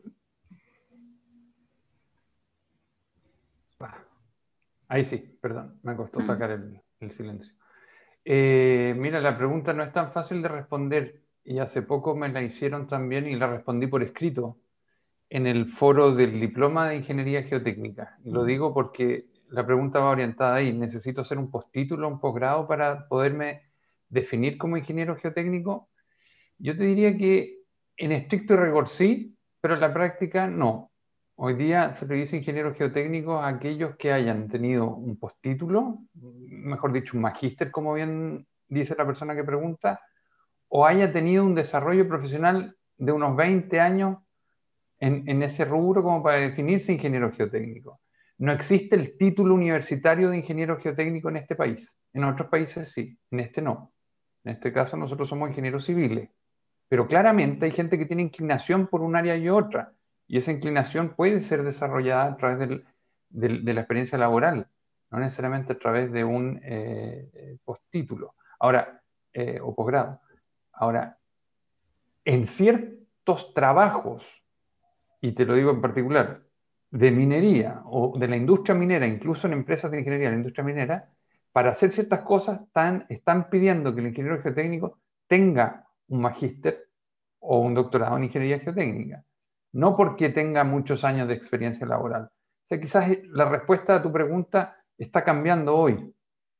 Ahí sí, perdón, me costó sacar el silencio. Mira, la pregunta no es tan fácil de responder y hace poco me la hicieron también y la respondí por escrito en el foro del diploma de Ingeniería Geotécnica. Y lo digo porque la pregunta va orientada ahí. ¿Necesito hacer un postítulo, un posgrado para poderme definir como ingeniero geotécnico? Yo te diría que en estricto rigor sí, pero en la práctica no. Hoy día se le dice ingenieros geotécnicos a aquellos que hayan tenido un postítulo, mejor dicho, un magíster, como bien dice la persona que pregunta, o haya tenido un desarrollo profesional de unos 20 años en ese rubro como para definirse ingeniero geotécnico. No existe el título universitario de ingeniero geotécnico en este país. En otros países sí, en este no. En este caso nosotros somos ingenieros civiles. Pero claramente hay gente que tiene inclinación por un área y otra, y esa inclinación puede ser desarrollada a través de la experiencia laboral, no necesariamente a través de un postítulo. Ahora, o posgrado. Ahora, en ciertos trabajos, y te lo digo en particular, de minería o de la industria minera, incluso en empresas de ingeniería de la industria minera, para hacer ciertas cosas están pidiendo que el ingeniero geotécnico tenga un magíster o un doctorado en ingeniería geotécnica, no porque tenga muchos años de experiencia laboral. O sea, quizás la respuesta a tu pregunta está cambiando hoy.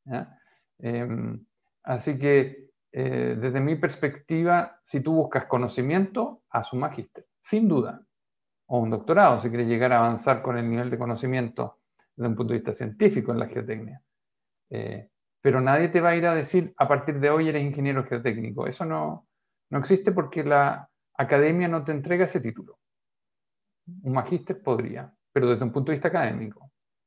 Así que, desde mi perspectiva, si tú buscas conocimiento, haz un magíster, sin duda, o un doctorado, si quieres llegar a avanzar con el nivel de conocimiento desde un punto de vista científico en la geotecnia. Pero nadie te va a ir a decir, a partir de hoy eres ingeniero geotécnico. Eso no existe porque la academia no te entrega ese título. Un magíster podría, pero desde un punto de vista académico.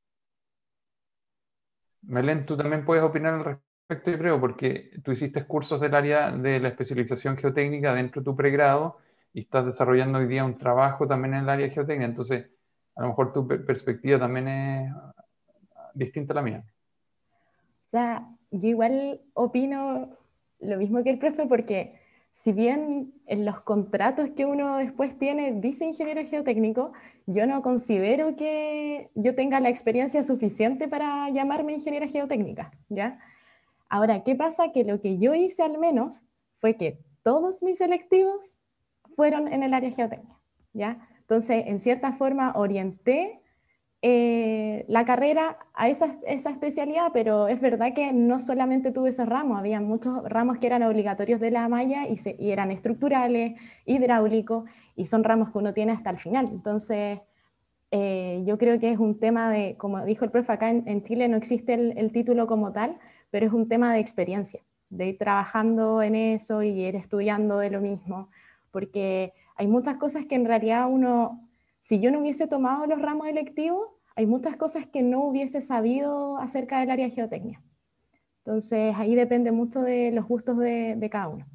Melén, tú también puedes opinar al respecto, yo creo, porque tú hiciste cursos del área de la especialización geotécnica dentro de tu pregrado y estás desarrollando hoy día un trabajo también en el área geotécnica. Entonces, a lo mejor tu perspectiva también es distinta a la mía. O sea, yo igual opino lo mismo que el profe, porque si bien en los contratos que uno después tiene dice ingeniero geotécnico, yo no considero que yo tenga la experiencia suficiente para llamarme ingeniera geotécnica, ¿ya? Ahora, ¿qué pasa? Que lo que yo hice al menos fue que todos mis selectivos fueron en el área geotécnica, ¿ya? Entonces, en cierta forma, orienté la carrera a esa especialidad, pero es verdad que no solamente tuve esos ramos, había muchos ramos que eran obligatorios de la malla y eran estructurales, hidráulicos, y son ramos que uno tiene hasta el final. Entonces, yo creo que es un tema de, como dijo el profe, acá en Chile no existe el título como tal, pero es un tema de experiencia, de ir trabajando en eso y ir estudiando de lo mismo, porque hay muchas cosas que en realidad uno, si yo no hubiese tomado los ramos electivos, hay muchas cosas que no hubiese sabido acerca del área de geotecnia. Entonces ahí depende mucho de los gustos de cada uno.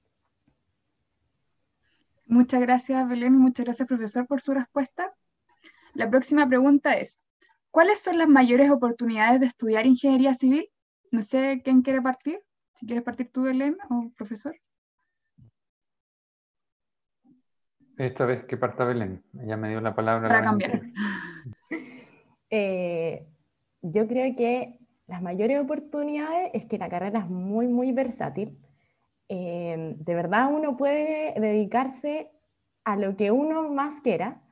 Muchas gracias, Belén, y muchas gracias, profesor, por su respuesta. La próxima pregunta es, ¿cuáles son las mayores oportunidades de estudiar ingeniería civil? No sé quién quiere partir. Si quieres partir tú, Belén, o profesor. Esta vez que parta Belén, ella me dio la palabra la Para vez cambiar. anterior. Yo creo que las mayores oportunidades es que la carrera es muy, muy versátil. De verdad uno puede dedicarse a lo que uno más quiera.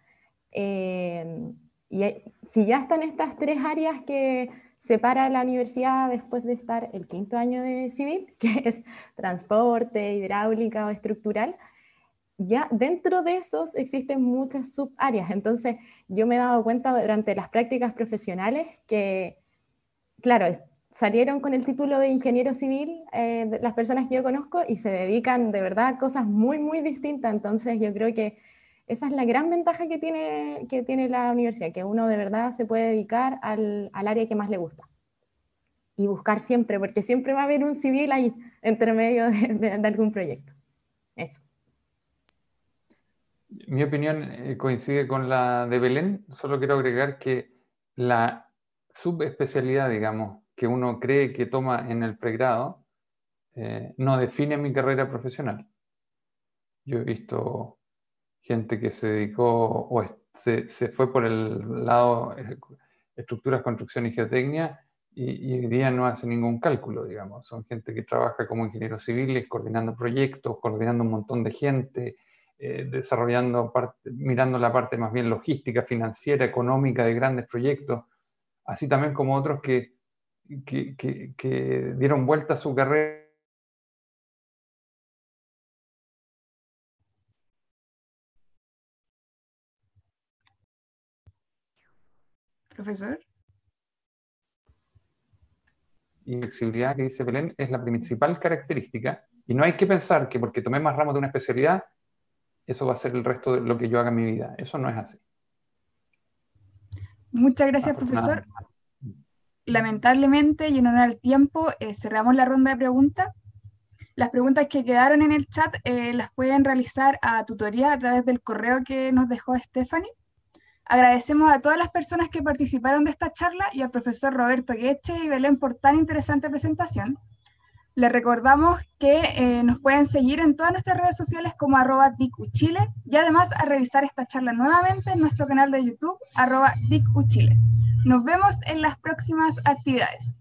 Y si ya están estas tres áreas que separa la universidad después de estar el 5.º año de civil, que es transporte, hidráulica o estructural, ya dentro de esos existen muchas subáreas. Entonces yo me he dado cuenta durante las prácticas profesionales que, claro, salieron con el título de ingeniero civil las personas que yo conozco y se dedican de verdad a cosas muy, muy distintas. Entonces yo creo que esa es la gran ventaja que tiene la universidad, que uno de verdad se puede dedicar al área que más le gusta. Y buscar siempre, porque siempre va a haber un civil ahí entre medio de algún proyecto. Eso. Mi opinión coincide con la de Belén, solo quiero agregar que la subespecialidad, digamos, que uno cree que toma en el pregrado, no define mi carrera profesional. Yo he visto gente que se dedicó o se fue por el lado estructuras, construcción y geotecnia y hoy día no hace ningún cálculo, digamos. Son gente que trabaja como ingenieros civiles, coordinando proyectos, coordinando un montón de gente, desarrollando mirando la parte más bien logística, financiera, económica de grandes proyectos, así también como otros que dieron vuelta a su carrera. Profesor. Y flexibilidad que dice Belén es la principal característica, y no hay que pensar que porque tomé más ramos de una especialidad, eso va a ser el resto de lo que yo haga en mi vida. Eso no es así. Muchas gracias, profesor. Lamentablemente, y en honor al tiempo, cerramos la ronda de preguntas. Las preguntas que quedaron en el chat las pueden realizar a tutoría a través del correo que nos dejó Stephanie. Agradecemos a todas las personas que participaron de esta charla y al profesor Roberto Gueche y Belén por tan interesante presentación. Les recordamos que nos pueden seguir en todas nuestras redes sociales como @dicuchile y además a revisar esta charla nuevamente en nuestro canal de YouTube @dicuchile. Nos vemos en las próximas actividades.